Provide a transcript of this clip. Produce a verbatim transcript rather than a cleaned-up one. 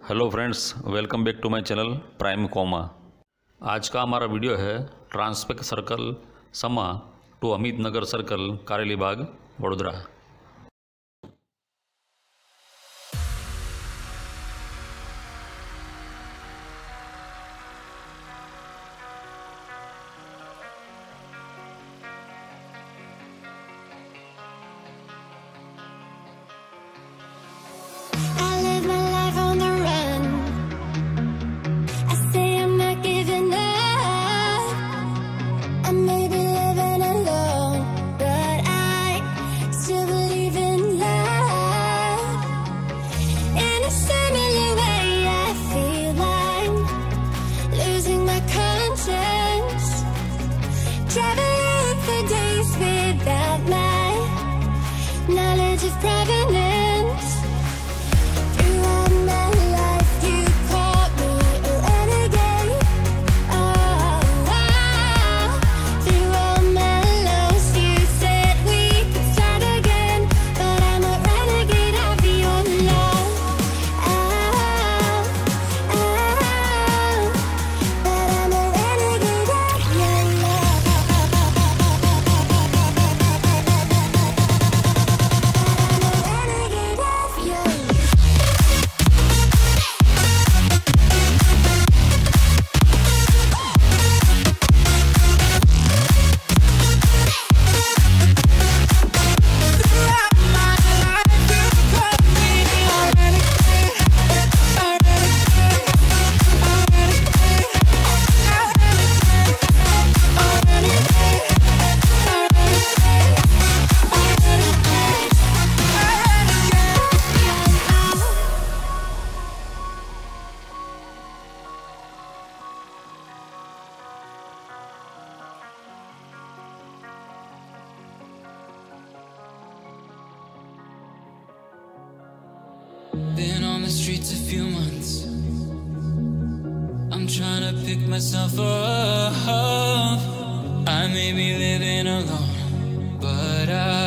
Hello friends, welcome back to my channel Prime Coma. आज का हमारा वीडियो है Transpek circle Sama to Amit Nagar circle Karelibaug Vadodara. Been on the streets a few months. I'm trying to pick myself up. I may be living alone, but I